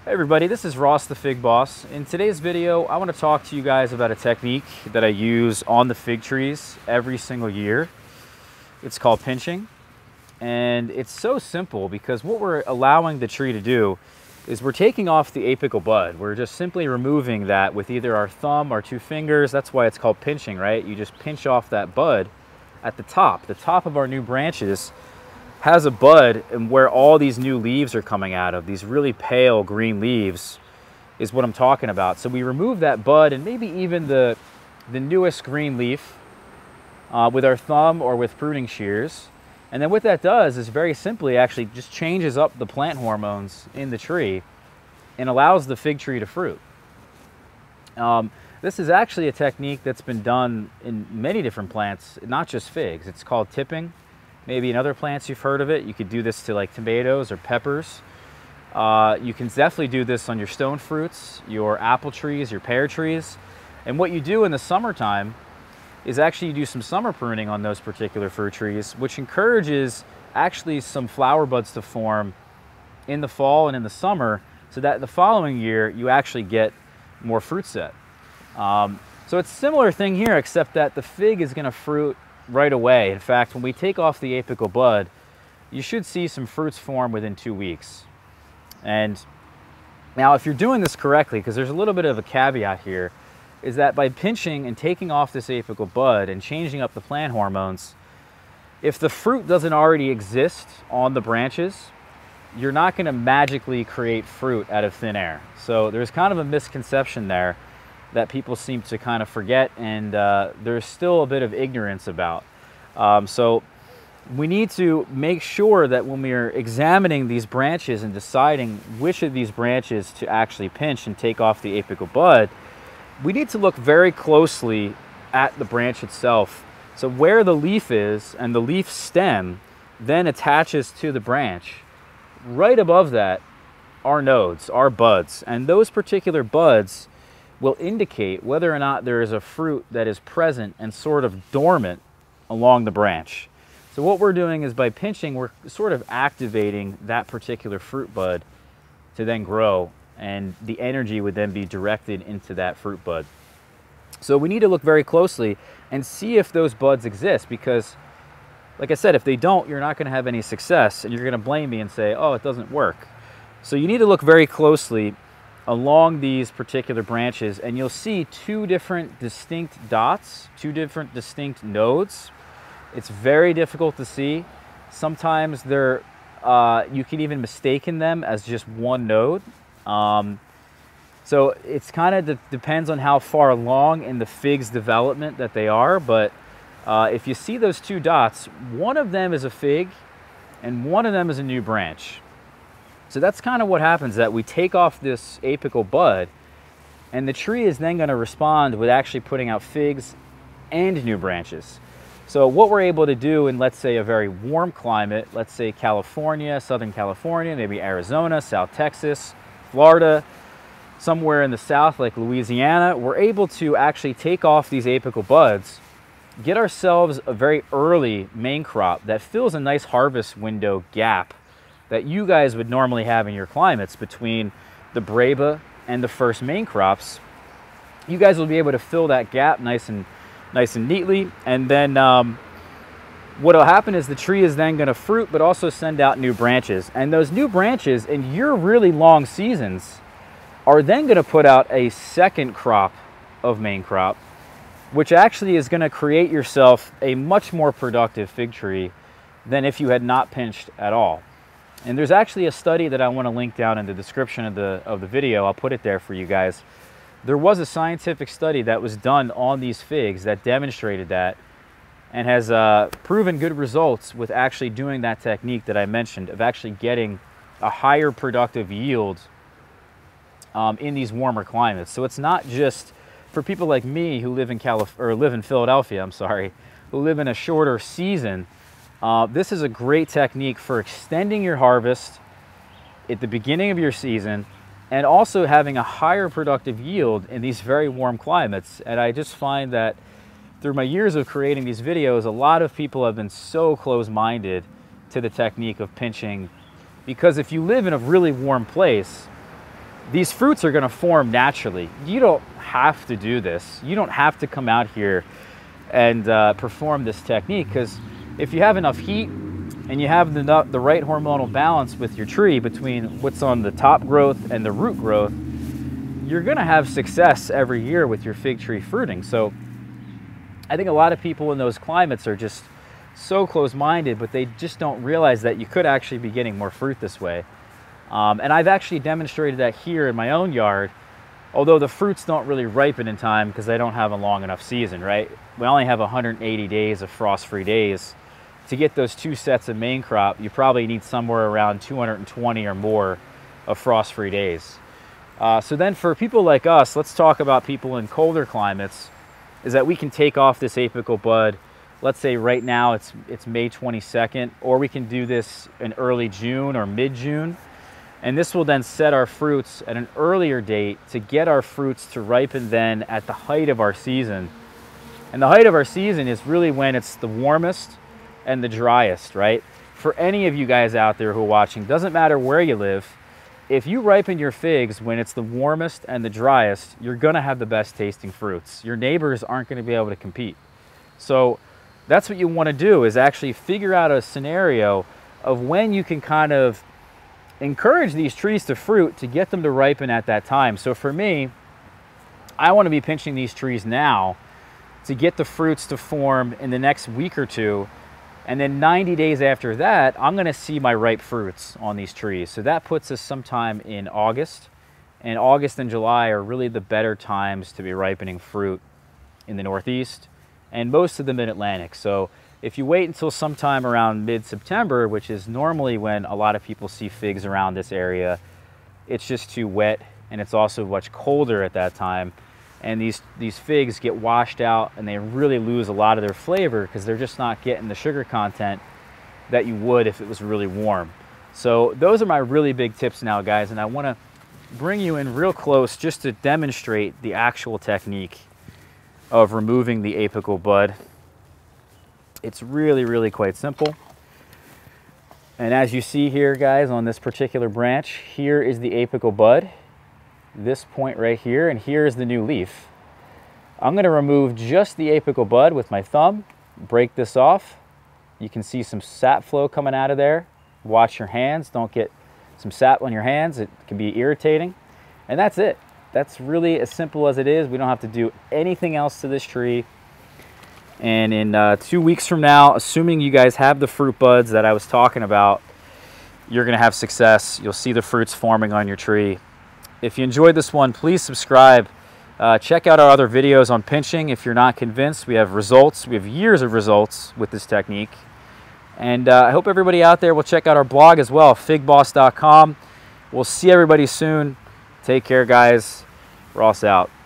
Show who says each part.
Speaker 1: Hey everybody, this is Ross the Fig Boss. In today's video, I want to talk to you guys about a technique that I use on the fig trees every single year. It's called pinching, and it's so simple because what we're allowing the tree to do is we're taking off the apical bud. We're just simply removing that with either our thumb or 2 fingers. That's why it's called pinching, right? You just pinch off that bud at the top. The top of our new branches has a bud, and where all these new leaves are coming out of, these really pale green leaves, is what I'm talking about. So we remove that bud and maybe even the newest green leaf with our thumb or with pruning shears. And then what that does is very simply actually just changes up the plant hormones in the tree and allows the fig tree to fruit. This is actually a technique that's been done in many different plants, not just figs. It's called tipping. Maybe in other plants you've heard of it. You could do this to like tomatoes or peppers. You can definitely do this on your stone fruits, your apple trees, your pear trees. And what you do in the summertime is actually you do some summer pruning on those particular fruit trees, which encourages actually some flower buds to form in the fall and in the summer, so that the following year you actually get more fruit set. So it's a similar thing here, except that the fig is going to fruit right away. In fact, when we take off the apical bud, you should see some fruits form within 2 weeks. And now if you're doing this correctly, because there's a little bit of a caveat here, is that by pinching and taking off this apical bud and changing up the plant hormones, if the fruit doesn't already exist on the branches, you're not going to magically create fruit out of thin air. So there's kind of a misconception there that people seem to kind of forget, and there's still a bit of ignorance about. So we need to make sure that when we're examining these branches and deciding which of these branches to actually pinch and take off the apical bud, we need to look very closely at the branch itself. So where the leaf is and the leaf stem then attaches to the branch, right above that are nodes, are buds, and those particular buds will indicate whether or not there is a fruit that is present and sort of dormant along the branch. So what we're doing is by pinching, we're sort of activating that particular fruit bud to then grow, and the energy would then be directed into that fruit bud. So we need to look very closely and see if those buds exist, because like I said, if they don't, you're not going to have any success, and you're going to blame me and say, oh, it doesn't work. So you need to look very closely along these particular branches, and you'll see 2 different distinct dots, 2 different distinct nodes. It's very difficult to see. Sometimes they're you can even mistaken them as just one node. So it's kind of depends on how far along in the fig's development that they are, but if you see those 2 dots, one of them is a fig and one of them is a new branch. So that's kind of what happens, that we take off this apical bud, and the tree is then going to respond with actually putting out figs and new branches. So what we're able to do in, let's say, a very warm climate, let's say California, Southern California, maybe Arizona, South Texas, Florida, somewhere in the South like Louisiana, we're able to actually take off these apical buds, get ourselves a very early main crop that fills a nice harvest window gap that you guys would normally have in your climates between the Breba and the first main crops. You guys will be able to fill that gap nice and neatly, and then what will happen is the tree is then going to fruit, but also send out new branches, and those new branches in your really long seasons are then going to put out a second crop of main crop, which actually is going to create yourself a much more productive fig tree than if you had not pinched at all. And there's actually a study that I want to link down in the description of the video. I'll put it there for you guys. There was a scientific study that was done on these figs that demonstrated that, and has proven good results with actually doing that technique that I mentioned of actually getting a higher productive yield in these warmer climates. So it's not just for people like me who live in Philadelphia, I'm sorry, who live in a shorter season. This is a great technique for extending your harvest at the beginning of your season, and also having a higher productive yield in these very warm climates. And I just find that through my years of creating these videos, a lot of people have been so close-minded to the technique of pinching, because if you live in a really warm place, these fruits are going to form naturally. You don't have to do this. You don't have to come out here and perform this technique, because if you have enough heat and you have the right hormonal balance with your tree between what's on the top growth and the root growth, you're going to have success every year with your fig tree fruiting. So I think a lot of people in those climates are just so close-minded, but they just don't realize that you could actually be getting more fruit this way. And I've actually demonstrated that here in my own yard, although the fruits don't really ripen in time because they don't have a long enough season, right? We only have 180 days of frost-free days. To get those 2 sets of main crop, you probably need somewhere around 220 or more of frost-free days. So then for people like us, let's talk about people in colder climates, is that we can take off this apical bud. Let's say right now it's May 22nd, or we can do this in early June or mid-June. And this will then set our fruits at an earlier date to get our fruits to ripen then at the height of our season. And the height of our season is really when it's the warmest and the driest, right? For any of you guys out there who are watching, doesn't matter where you live, if you ripen your figs when it's the warmest and the driest, you're gonna have the best tasting fruits. Your neighbors aren't gonna be able to compete. So that's what you wanna do, is actually figure out a scenario of when you can kind of encourage these trees to fruit to get them to ripen at that time. So for me, I want to be pinching these trees now to get the fruits to form in the next week or two. And then 90 days after that, I'm going to see my ripe fruits on these trees. So that puts us sometime in August. And August and July are really the better times to be ripening fruit in the Northeast and most of the Mid-Atlantic. So if you wait until sometime around mid-September, which is normally when a lot of people see figs around this area, it's just too wet, and it's also much colder at that time. And these figs get washed out, and they really lose a lot of their flavor because they're just not getting the sugar content that you would if it was really warm. So those are my really big tips now, guys, and I want to bring you in real close just to demonstrate the actual technique of removing the apical bud. It's really, really quite simple. And as you see here, guys, on this particular branch, here is the apical bud, this point right here, and here is the new leaf. I'm going to remove just the apical bud with my thumb, break this off. You can see some sap flow coming out of there. Watch your hands, don't get some sap on your hands, it can be irritating. And that's it. That's really as simple as it is. We don't have to do anything else to this tree. And in 2 weeks from now, assuming you guys have the fruit buds that I was talking about, you're going to have success. You'll see the fruits forming on your tree. If you enjoyed this one, please subscribe. Check out our other videos on pinching. If you're not convinced, we have results. We have years of results with this technique. And I hope everybody out there will check out our blog as well, figboss.com. We'll see everybody soon. Take care, guys. Ross out.